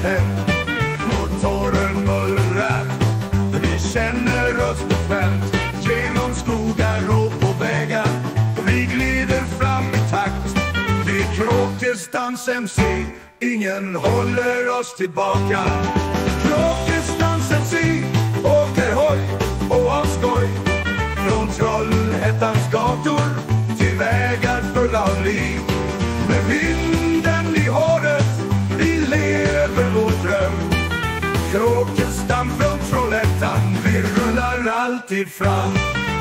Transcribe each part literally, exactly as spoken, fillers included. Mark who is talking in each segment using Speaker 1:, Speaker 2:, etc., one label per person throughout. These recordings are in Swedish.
Speaker 1: hem. Motoren mullrar, vi känner oss bekvämt. Genom skogar och på vägar, vi glider fram i takt. Vi Kråkestans M C, ingen håller oss tillbaka. Kråkestans M C åker hoj och av skoj. Från Trollhättans gator till vägar fulla av liv. Med vinden i håret, vi lever vår dröm. Kråkestam från Trollhättan, vi rullar alltid fram.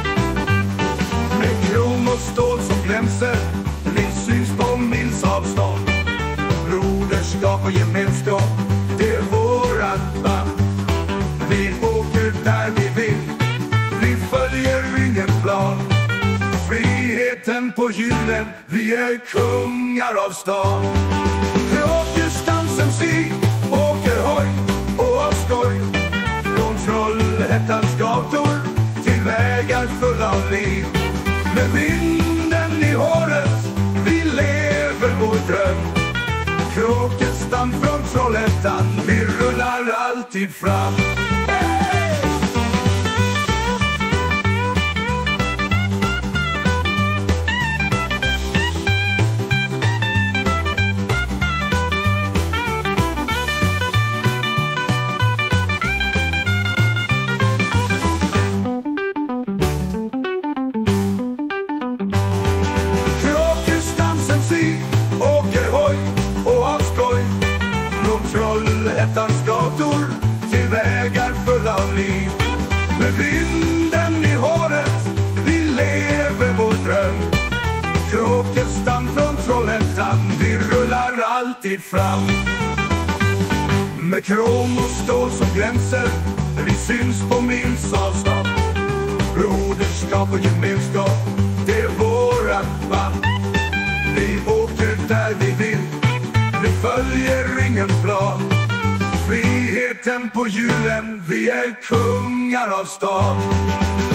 Speaker 1: Med krom och stål som glänser, vi syns på mils avstånd. Broderskap och gemenskap, det är vårat band. Vi åker där vi vill, vi följer ingen plan. Friheten på hjulen, vi är kungar av stan. Kråkestans M C åker hoj och av skoj. Från Trollhättans gator till vägar fulla av liv. Med vinden i håret, vi lever vår dröm. Kråkestam från Trollhättan, vi rullar alltid fram. Trollhättans gator till vägar fulla av liv. Med vinden i håret, vi lever vår dröm. Kråkestam från Trollhättan, vi rullar alltid fram. Med krom och stål som glänser, vi syns på mils avstånd. Broderskap och gemenskap, det är vårat band. Vi åker där vi vill, vi följer ingen plan. Friheten på hjulen, vi är kungar av stan.